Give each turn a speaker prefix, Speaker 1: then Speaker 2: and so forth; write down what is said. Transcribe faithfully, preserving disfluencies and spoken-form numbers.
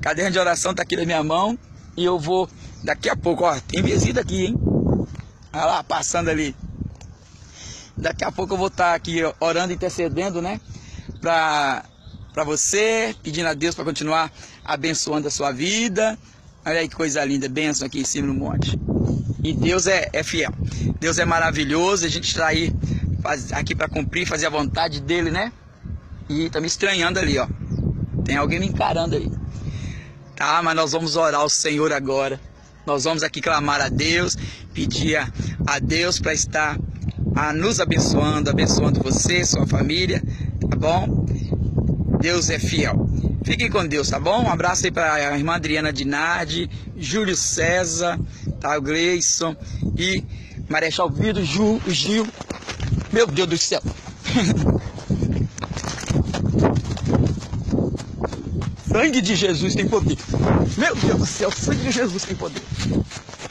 Speaker 1: Caderno de oração tá aqui na minha mão. E eu vou, daqui a pouco, ó, tem visita aqui, hein? Olha lá, passando ali. Daqui a pouco eu vou estar aqui orando, intercedendo, né? Pra, pra você, pedindo a Deus para continuar abençoando a sua vida. Olha aí que coisa linda, bênção aqui em cima no monte. E Deus é, é fiel. Deus é maravilhoso. A gente está aí faz, aqui para cumprir, fazer a vontade dele, né? E tá me estranhando ali, ó. Tem alguém me encarando aí. Tá, mas nós vamos orar ao Senhor agora. Nós vamos aqui clamar a Deus, pedir a, a Deus para estar a nos abençoando, abençoando você, sua família, tá bom? Deus é fiel. Fiquem com Deus, tá bom? Um abraço aí para a irmã Adriana Dinardi, Júlio César, tá? O Gleison e Marechal Vido, Ju, Gil. Meu Deus do céu! Sangue de Jesus tem poder. Meu Deus do céu, sangue de Jesus tem poder.